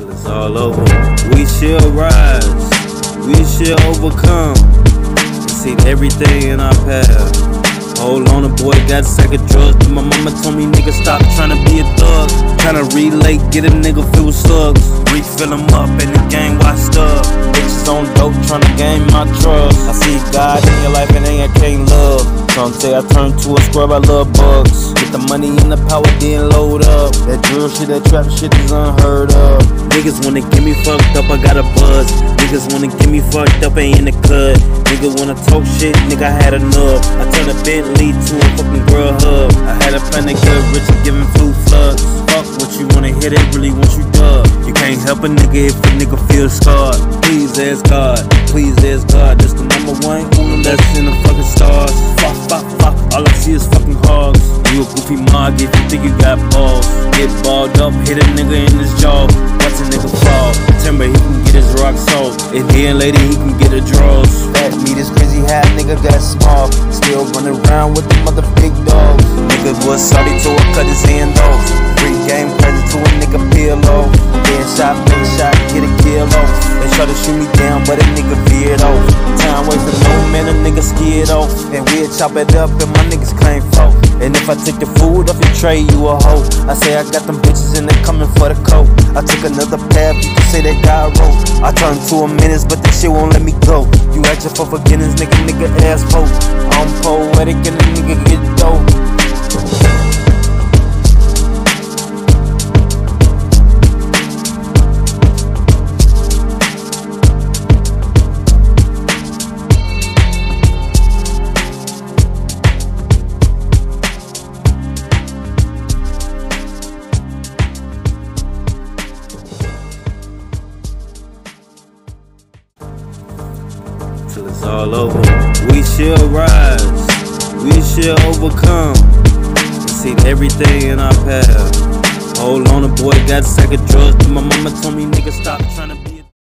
till it's all over. We shall rise, we shall overcome, and see everything in our path. Hold on, a boy got a sack of drugs, but my mama told me, nigga, stop trying to be a thug. Tryna relate, get a nigga filled with slugs. Refill him up and the gang washed up. Bitches on dope, tryna gain my trust. I see God in your life and I can't love. Some say I turn to a scrub, I love bugs. Get the money and the power, then load up. That drill shit, that trap shit is unheard of. Niggas wanna get me fucked up, I got a buzz. Niggas wanna get me fucked up, ain't in the cut. Nigga wanna talk shit, nigga, I had enough. I turned a Bentley to a fucking girl hub. I had a plan to get rich and give him flu flux. Fuck what you wanna hear, they really want you dub. You can't help a nigga if a nigga feels scarred. Please ask God, please ask God. That's the #1 Uno that's in the fucking stars. Fuck, fuck, fuck, all I see is fucking hogs. You a goofy mug if you think you got balls. Get balled up, hit a nigga in his jaw. Watch a nigga fall. Timber, he can get his rock salt. If he ain't lady, he can get a draws. Fat meat is crazy, hat nigga got small. Still running around with the mother big dogs. Nigga was sorry to a cut his hand off. Free game present to a nigga peel off. Then shot, get a kill off. They try to shoot me down, but a nigga veered off. Time wait for no man, a nigga scared off. And we'll chop it up and my niggas claim fault. And if I take the food off your tray, you a hoe. I say I got them bitches and they coming for the coat. I took another path, you can say that God wrote. I turned to a menace, but this shit won't let me go. You asking for forgiveness, nigga asshole. I'm poetic and the nigga get dope. Till it's all over. We shall rise, we shall overcome, and see everything in our path. Hold on, a boy got a sack of drugs, but my mama told me, nigga, stop trying to